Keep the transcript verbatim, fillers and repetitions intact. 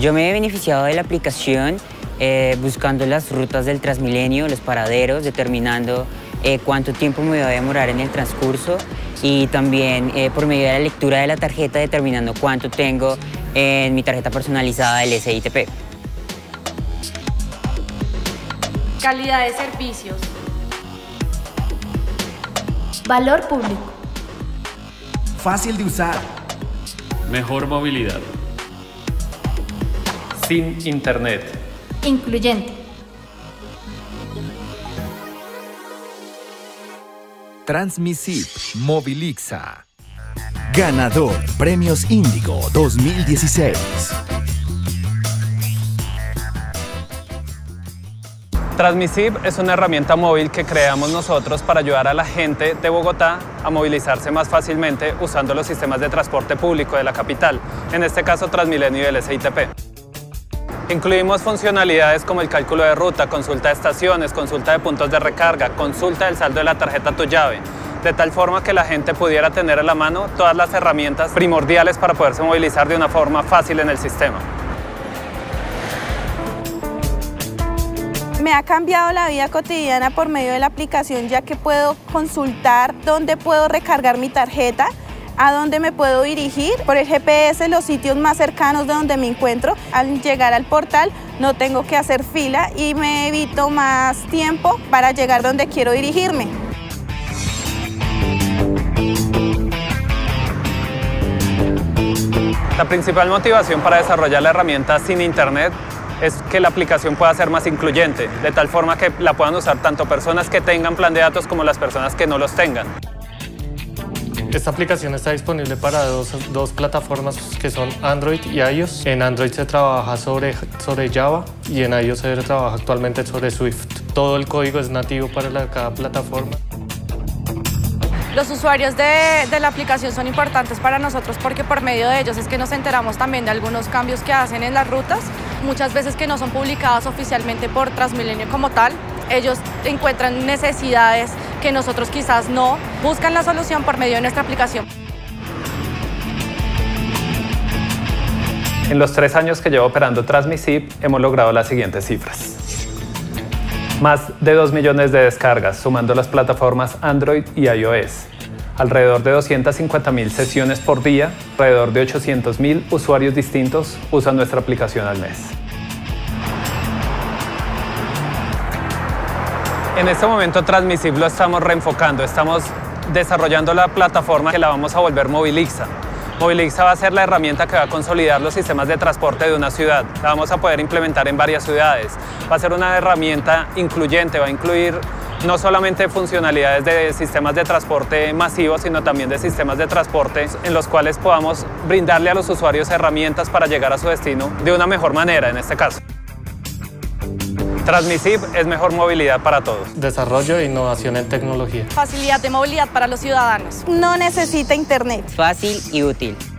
Yo me he beneficiado de la aplicación eh, buscando las rutas del Transmilenio, los paraderos, determinando eh, cuánto tiempo me voy a demorar en el transcurso y también eh, por medio de la lectura de la tarjeta determinando cuánto tengo en mi tarjeta personalizada del S I T P. Calidad de servicios. Valor público. Fácil de usar. Mejor movilidad. Sin internet. Incluyente. Transmisip moviliza. Ganador Premios Índigo dos mil dieciséis. Transmisip es una herramienta móvil que creamos nosotros para ayudar a la gente de Bogotá a movilizarse más fácilmente usando los sistemas de transporte público de la capital, en este caso Transmilenio y el S I T P. Incluimos funcionalidades como el cálculo de ruta, consulta de estaciones, consulta de puntos de recarga, consulta del saldo de la tarjeta Tu Llave, de tal forma que la gente pudiera tener a la mano todas las herramientas primordiales para poderse movilizar de una forma fácil en el sistema. Me ha cambiado la vida cotidiana por medio de la aplicación, ya que puedo consultar dónde puedo recargar mi tarjeta, a dónde me puedo dirigir, por el G P S los sitios más cercanos de donde me encuentro. Al llegar al portal no tengo que hacer fila y me evito más tiempo para llegar donde quiero dirigirme. La principal motivación para desarrollar la herramienta sin internet es que la aplicación pueda ser más incluyente, de tal forma que la puedan usar tanto personas que tengan plan de datos como las personas que no los tengan. Esta aplicación está disponible para dos, dos plataformas que son Android y iOS. En Android se trabaja sobre, sobre Java y en iOS se trabaja actualmente sobre Swift. Todo el código es nativo para la, cada plataforma. Los usuarios de, de la aplicación son importantes para nosotros porque por medio de ellos es que nos enteramos también de algunos cambios que hacen en las rutas, muchas veces que no son publicadas oficialmente por Transmilenio como tal. Ellos encuentran necesidades que nosotros quizás no, buscan la solución por medio de nuestra aplicación. En los tres años que llevo operando Transmisip hemos logrado las siguientes cifras. Más de dos millones de descargas, sumando las plataformas Android y iOS. Alrededor de doscientas cincuenta mil sesiones por día, alrededor de ochocientos mil usuarios distintos usan nuestra aplicación al mes. En este momento Transmisip lo estamos reenfocando, estamos desarrollando la plataforma que la vamos a volver Moviliza. Moviliza va a ser la herramienta que va a consolidar los sistemas de transporte de una ciudad. La vamos a poder implementar en varias ciudades. Va a ser una herramienta incluyente, va a incluir no solamente funcionalidades de sistemas de transporte masivos, sino también de sistemas de transporte en los cuales podamos brindarle a los usuarios herramientas para llegar a su destino de una mejor manera, en este caso. Transmisip es mejor movilidad para todos. Desarrollo e innovación en tecnología. Facilidad de movilidad para los ciudadanos. No necesita internet. Fácil y útil.